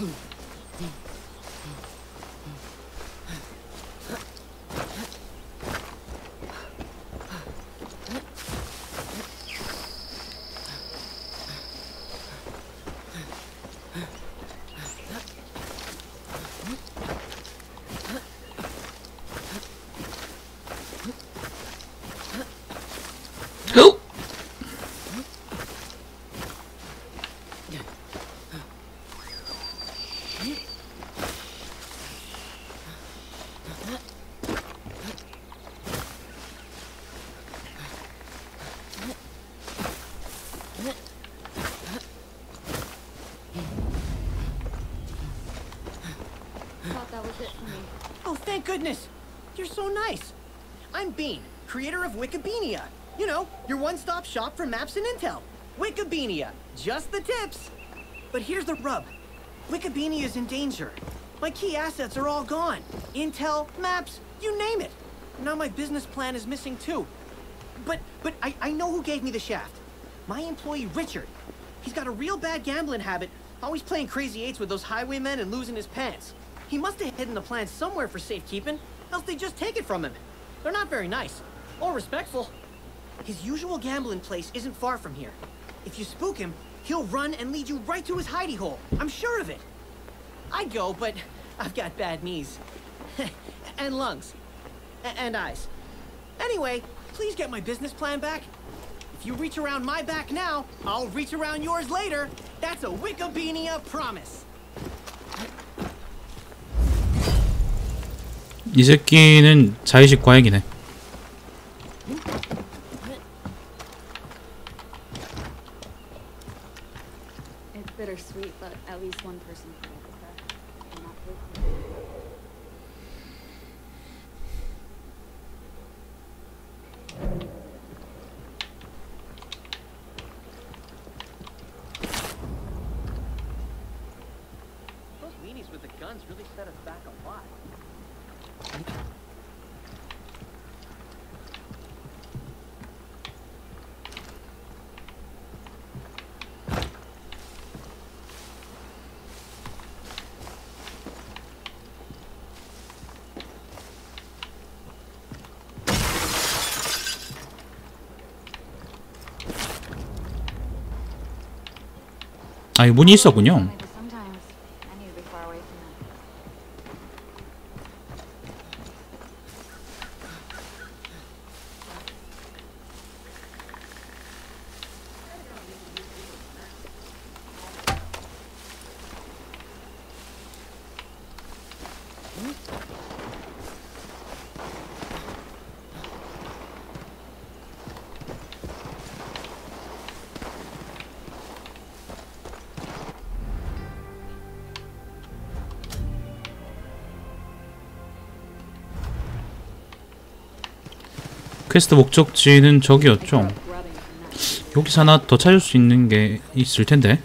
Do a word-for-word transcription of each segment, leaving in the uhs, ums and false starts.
Oh, thank goodness! You're so nice. I'm Bean, creator of Wikibeania. You know, your one-stop shop for maps and intel. Wikibeania, just the tips. But here's the rub. Wikibeania is in danger. My key assets are all gone. Intel, maps, you name it. Now my business plan is missing too. But, but I, I know who gave me the shaft. My employee, Richard. He's got a real bad gambling habit, always playing crazy eights with those highwaymen and losing his pants. He must have hidden the plan somewhere for safekeeping, else they just take it from him. They're not very nice, or respectful. His usual gambling place isn't far from here. If you spook him, he'll run and lead you right to his hidey hole. I'm sure of it. I'd go, but I've got bad knees. and lungs. A and eyes. Anyway, please get my business plan back. If you reach around my back now, I'll reach around yours later. That's a Wikibeania promise. 이 새끼는 자의식 과액이네. It's bittersweet, but at least one person can look at that. I'm not Those weenies with the guns really set us back a lot. 아, 이 문이 있었군요. 퀘스트 목적지는 저기였죠. 여기서 하나 더 찾을 수 있는 게 있을 텐데.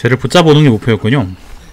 쟤를 붙잡아오는 게 목표였군요.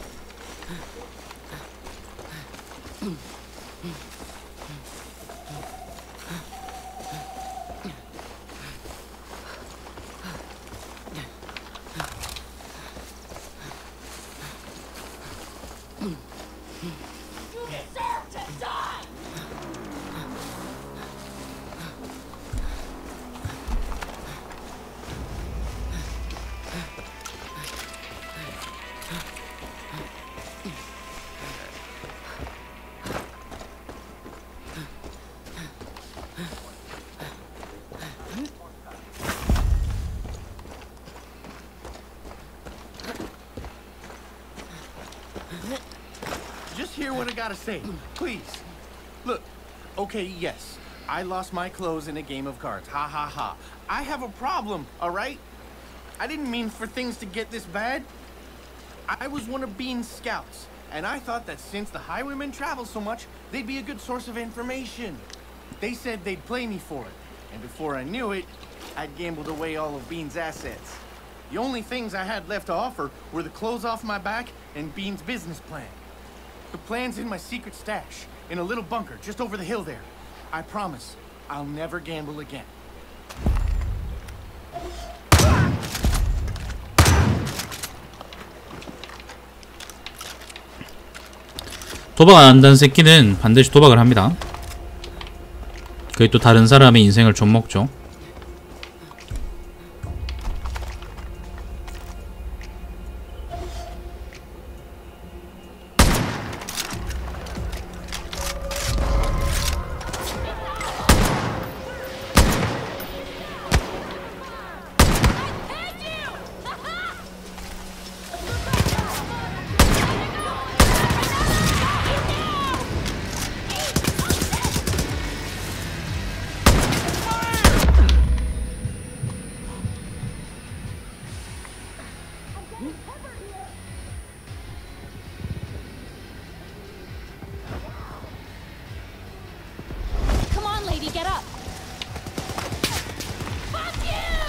Just hear what I gotta say, please. Look, okay, yes, I lost my clothes in a game of cards. Ha ha ha. I have a problem, all right? I didn't mean for things to get this bad. I was one of Bean's scouts, and I thought that since the highwaymen travel so much, they'd be a good source of information. They said they'd play me for it, and before I knew it, I'd gambled away all of Bean's assets. The only things I had left to offer were the clothes off my back and Bean's business plan. The plan's in my secret stash, in a little bunker just over the hill there. I promise, I'll never gamble again. 도박 안 한다는 새끼는 반드시 도박을 합니다. 그게 또 다른 사람의 인생을 좀먹죠. Come on, lady, get up. Fuck you!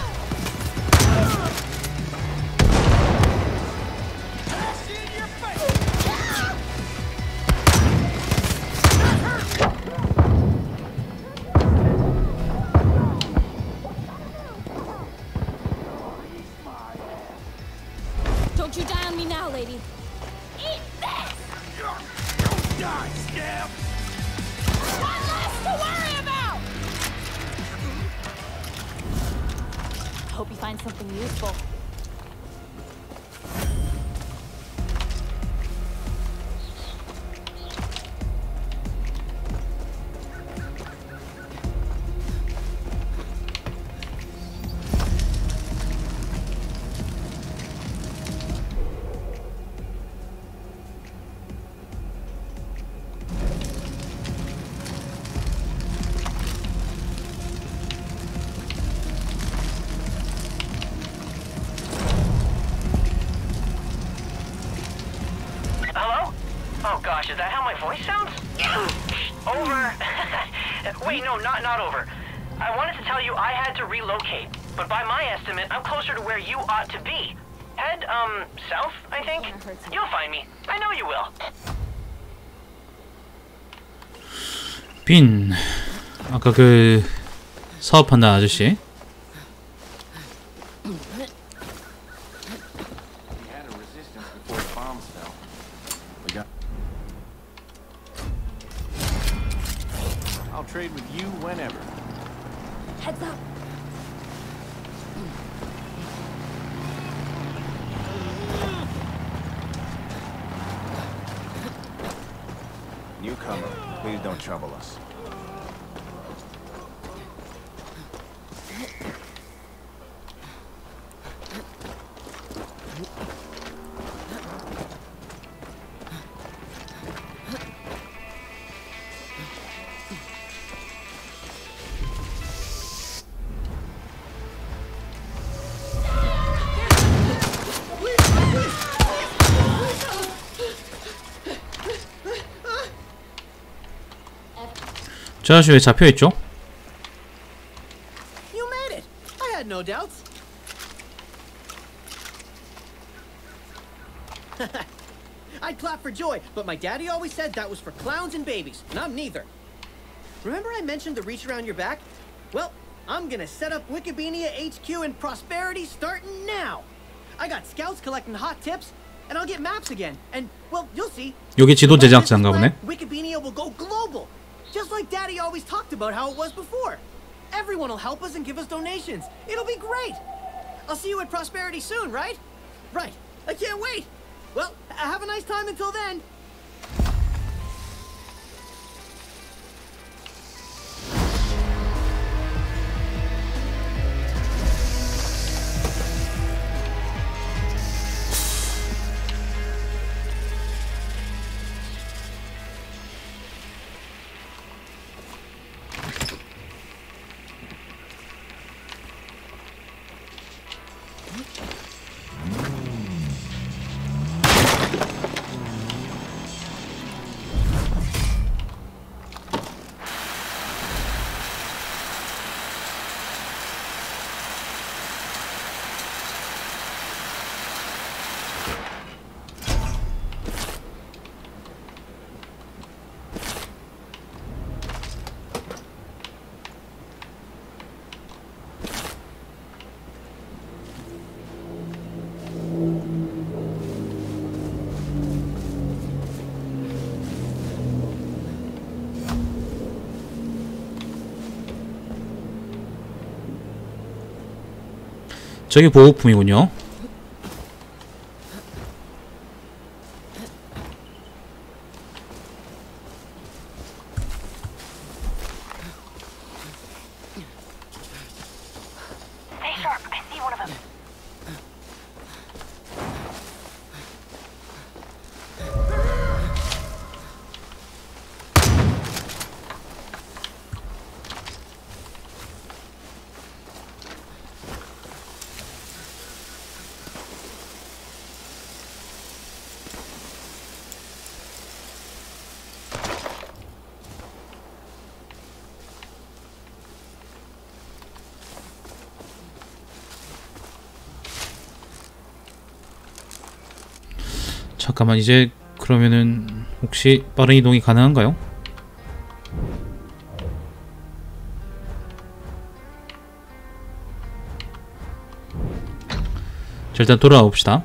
Don't you die on me now, lady. Eat this! Don't die, scab! One less to worry about! Hope you find something useful. Hello? Oh gosh, is that how my voice sounds? Over. Wait, no, not not over. I wanted to tell you I had to relocate, but by my estimate, I'm closer to where you ought to be. Head, um, south, I think? You'll find me. I know you will. 빈, 아까 그 사업하는 아저씨. We had a resistance before the bombs fell. We got... I'll trade with you whenever. Heads up. Newcomer, please don't trouble us. 저 아저씨 왜 잡혀있죠? You made it! I had no doubts. joy, but my daddy always said that was for clowns and babies, and I'm neither. Remember I mentioned the reach around your back? Well, I'm gonna set up Wikibeania H Q in Prosperity starting now. I got scouts collecting hot tips, and I'll get maps again. And, well, you'll see. 여기 지도 제작자인가 보네. Wikibeania will go global, just like Daddy always talked about how it was before. Everyone will help us and give us donations. It'll be great. I'll see you at Prosperity soon, right? Right. I can't wait. Well, have a nice time until then. 저기 보호품이군요. Hey, Sharp, I see one of them. 잠깐만, 이제 그러면은 혹시 빠른 이동이 가능한가요? 자, 일단 돌아와 봅시다.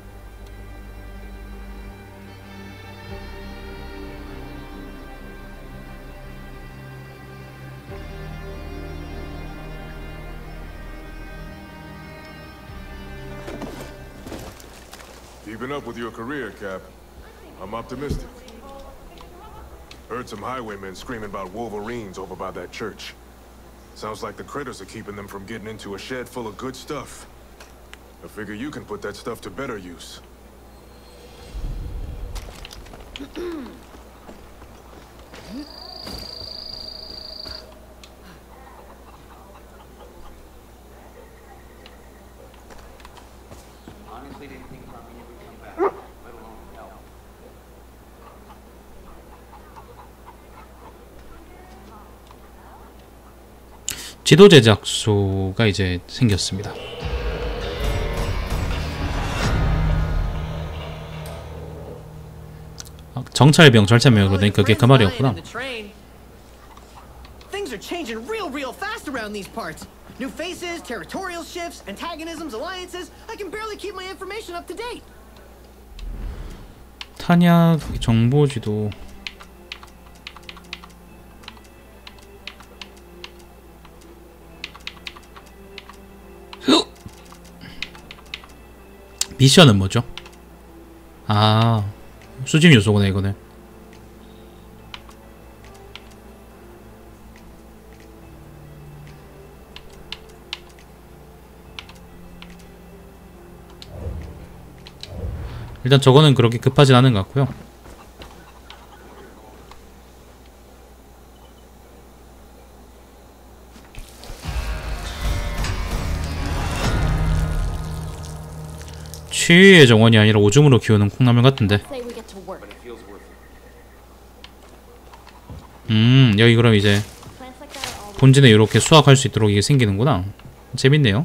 Keeping up with your career, Cap. I'm optimistic. Heard some highwaymen screaming about Wolverines over by that church. Sounds like the critters are keeping them from getting into a shed full of good stuff. I figure you can put that stuff to better use. Honestly, didn't think Carmine would come back, let alone help. 지도 제작소가 이제 생겼습니다. 아, 정찰병, 절차명 그러더니 그게 그 말이었구나. Things are changing real, real fast around these parts. New faces, territorial shifts, antagonisms, alliances. I can barely keep my information up to date. 탄약 정보지도. 미션은 뭐죠? 아, 수집 요소구나 이거는. 일단 저거는 그렇게 급하진 않은 것 같고요. 치유의 정원이 아니라 오줌으로 키우는 콩나물 같은데. 음, 여기 그럼 이제 본진에 이렇게 수확할 수 있도록 이게 생기는구나. 재밌네요.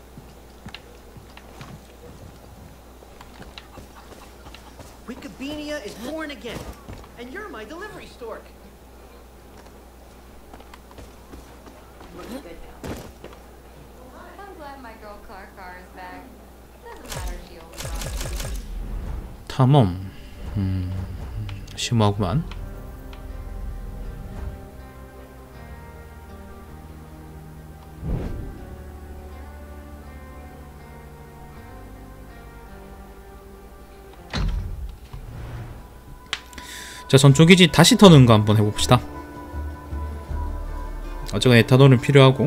Wikibeania born again, and you're my delivery stork. Looks good now. I'm glad my girl car car is back. Doesn't matter she only brought it. 탐험. 음, 심오하구만. 자, 전초기지 다시 터는 거 한번 해봅시다. 어쨌거나 에탄올은 필요하고.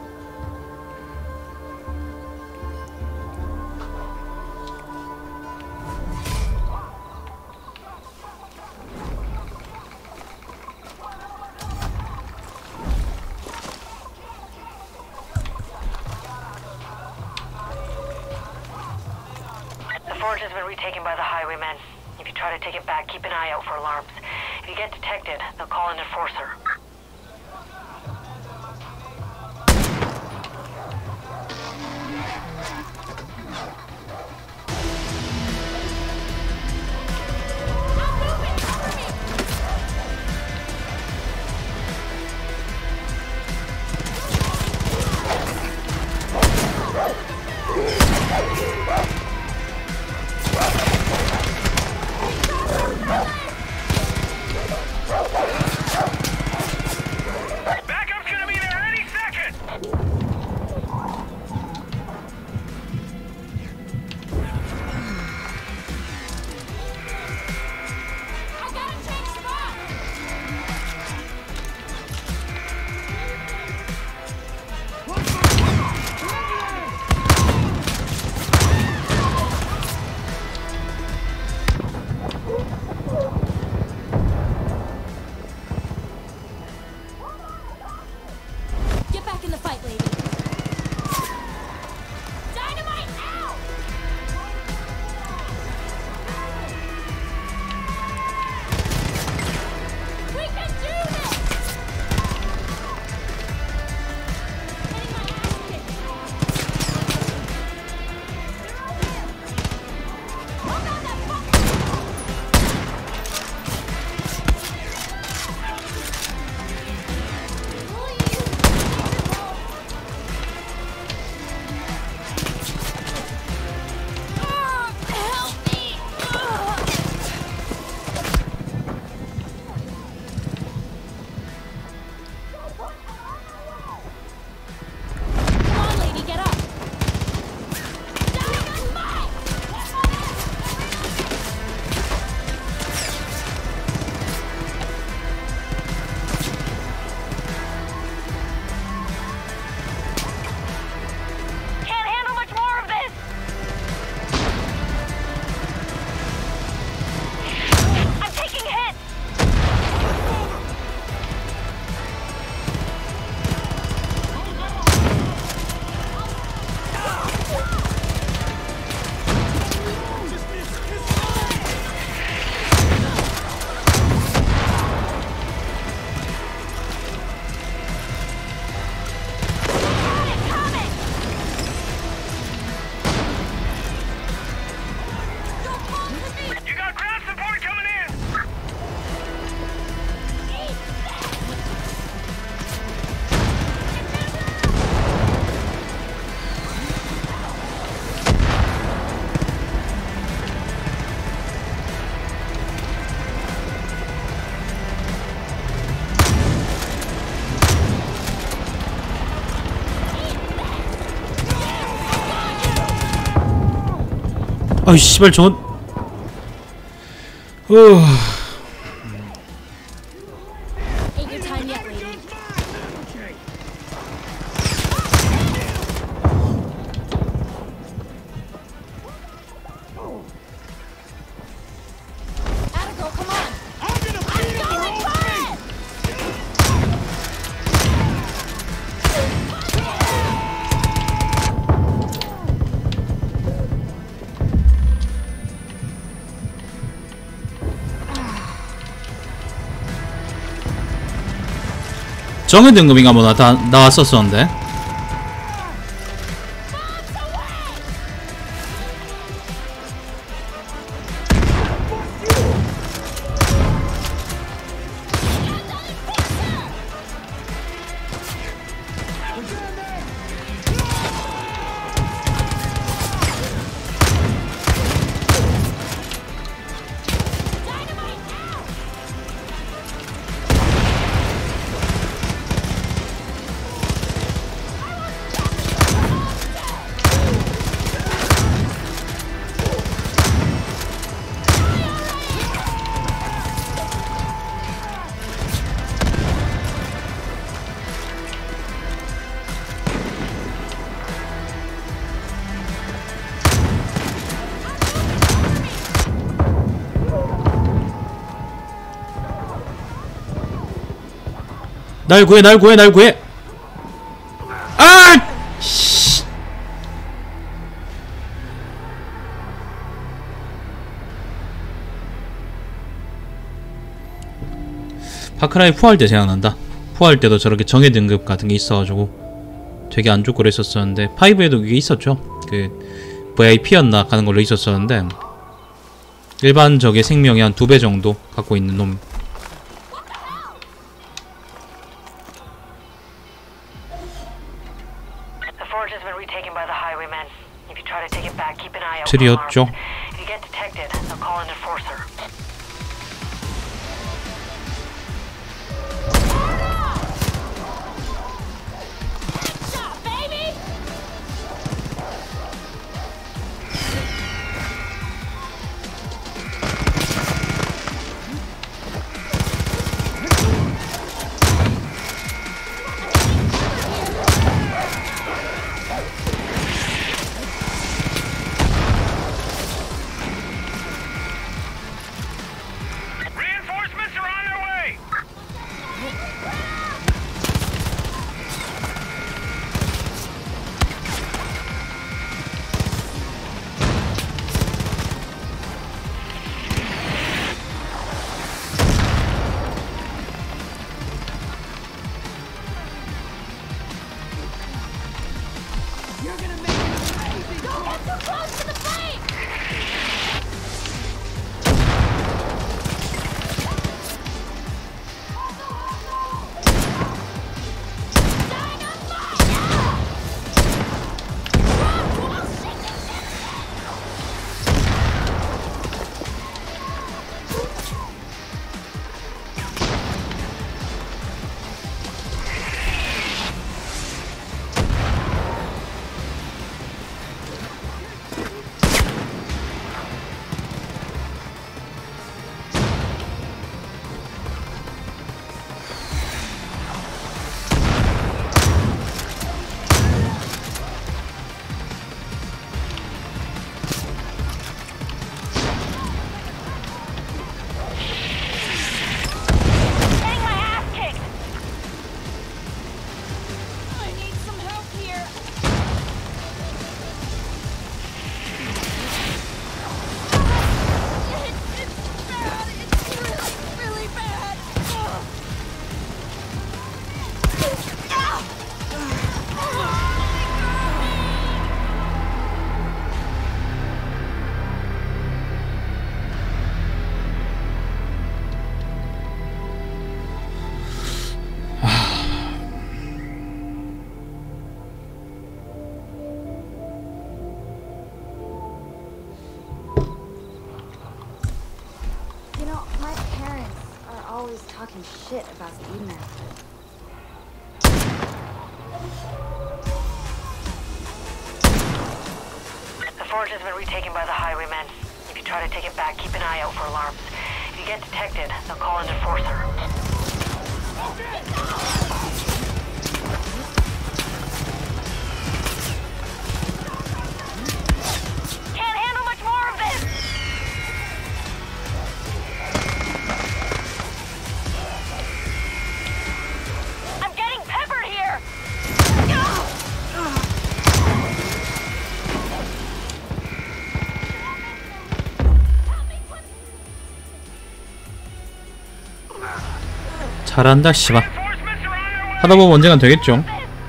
The forge has been retaken by the highwaymen. If you try to take it back, keep an eye out for alarms. If you get detected, they'll call an enforcer. Backup's gonna be there any second! I gotta change spots! Get back in the fight, lady. Dynamite out! We can do this! Getting my ass kicked. Hold on that fuck! Help me! Come on, lady, get up! Dynamite! Can't handle much more of this! I'm taking hits! You got ground support coming in! 아이 씨발 저건. 어. Ain't your time yet, lady. Atta girl, come on! I'm gonna beat I'm going for it! 정의 등급인가 뭐 나, 다 나왔었었는데. 날 구해 날 구해 날 구해. 아! 씨. 파크라이 포할 때 생각난다. 포할 때도 저렇게 정예 등급 같은 게 있어가지고 되게 안 좋고 그랬었었는데 파이브에도 그게 있었죠. 그 브이아이피였나 가는 걸로 있었었는데 일반 적의 생명의 한 두 배 정도 갖고 있는 놈. 들이었죠. Talking shit about Speedmaster. The forge has been retaken by the Highwaymen. If you try to take it back, keep an eye out for alarms. If you get detected, they'll call an enforcer. Can't handle much more of this! 잘한다 씨발. 하다보면 언젠간 되겠죠.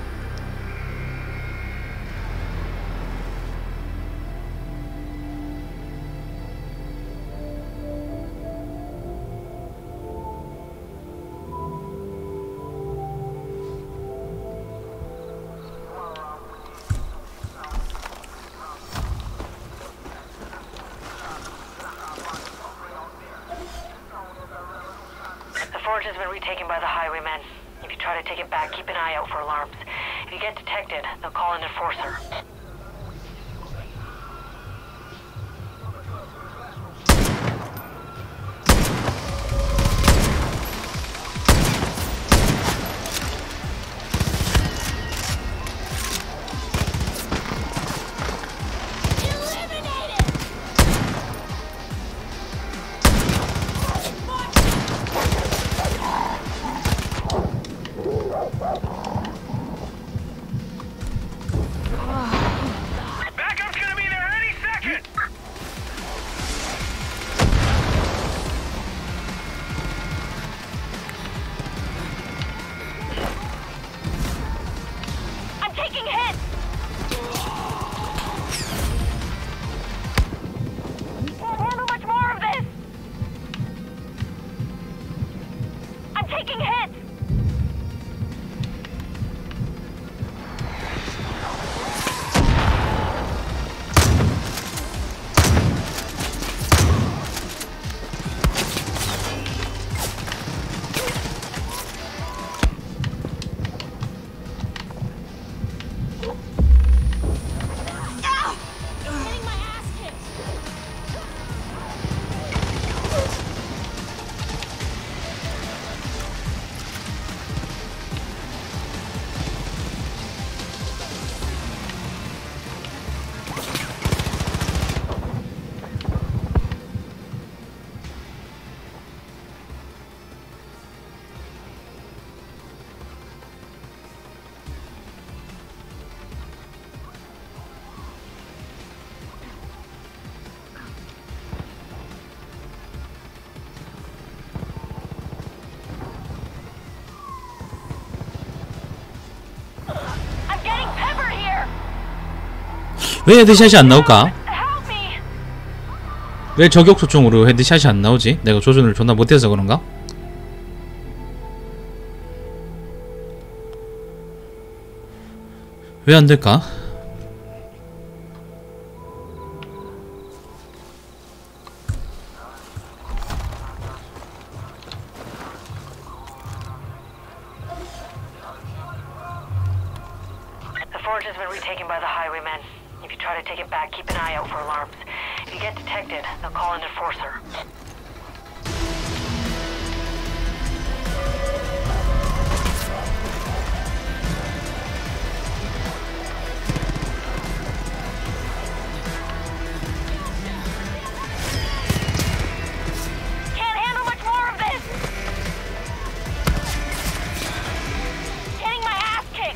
The forge has been retaken by the Highwaymen. If you try to take it back, keep an eye out for alarms. If you get detected, they'll call an enforcer. taking hits! 왜 헤드샷이 안 나올까? 왜 저격 소총으로 헤드샷이 안 나오지? 내가 조준을 존나 못해서 그런가? 왜 안 될까? The forge has been retaken by the highwaymen. If you try to take it back, keep an eye out for alarms. If you get detected, they'll call an enforcer. Can't handle much more of this! Getting my ass kicked!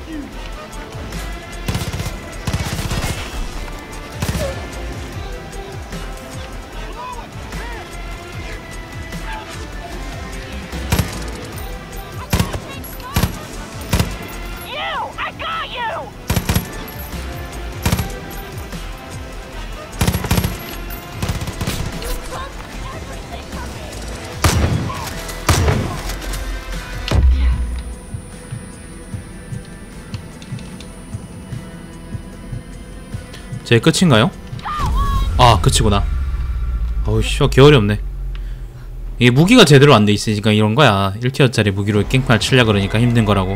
You! I got you! 제 끝인가요? 아 끝이구나. 어우씨 개어렵네. 이게 무기가 제대로 안 돼 있으니까 이런 거야. 일 티어짜리 무기로 깽판 치려 그러니까 힘든 거라고.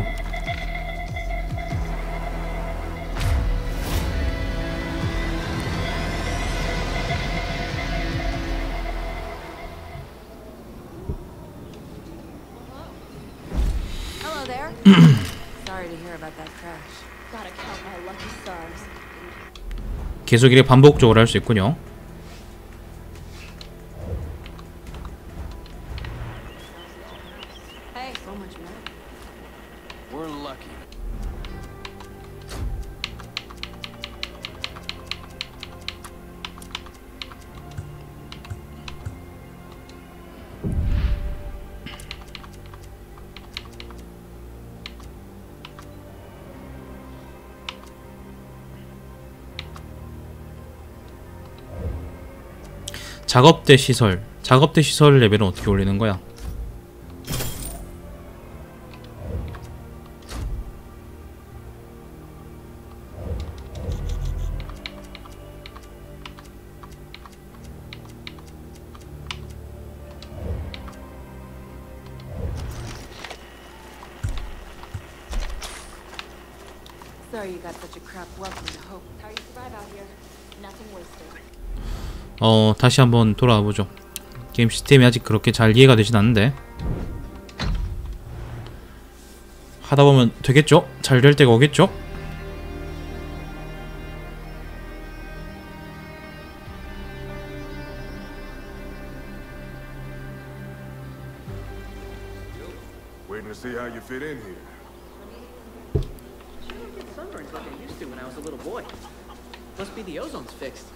Hello there. Sorry to hear about that crash. Gotta count my lucky stars. 계속 이렇게 반복적으로 할 수 있군요. Hey, so much better. We're lucky. 작업대 시설. 작업대 시설 레벨은 어떻게 올리는 거야? Sorry you got such a crap welcome to Hope. How you survive out here? Nothing wasted. 어 다시 한번 돌아와 보죠. 게임 시스템이 아직 그렇게 잘 이해가 되진 않는데 하다 보면 되겠죠? 잘 될 때가 오겠죠? Waiting to see how you fit in here. Sure don't get sunburns like I used to when I was a little boy. Must be the ozone's fixed.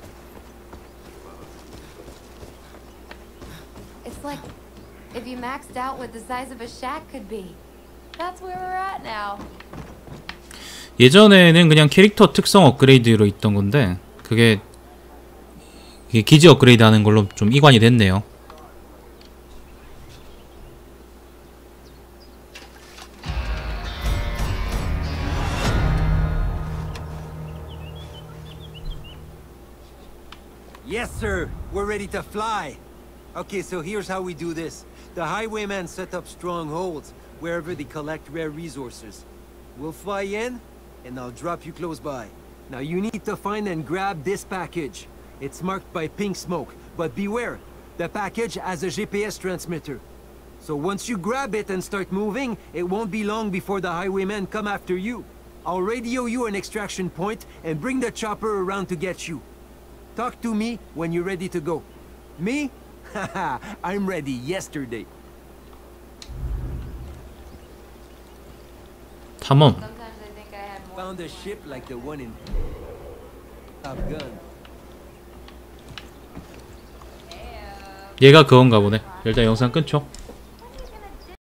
It's like if you maxed out what the size of a shack could be. That's where we're at now. 예전에는 그냥 캐릭터 특성 업그레이드로 있던 건데 그게 이게 기지 업그레이드 하는 걸로 좀 이관이 됐네요. Yes, sir. We're ready to fly. Okay, so here's how we do this. The highwaymen set up strongholds wherever they collect rare resources. We'll fly in, and I'll drop you close by. Now you need to find and grab this package. It's marked by pink smoke, but beware. The package has a G P S transmitter. So once you grab it and start moving, it won't be long before the highwaymen come after you. I'll radio you an extraction point and bring the chopper around to get you. Talk to me when you're ready to go. Me? Haha, I'm ready yesterday. 탐험. Sometimes I think I had more. Found a ship like the one in Top Gun. 얘가 그건가 보네. 일단 영상 끊죠.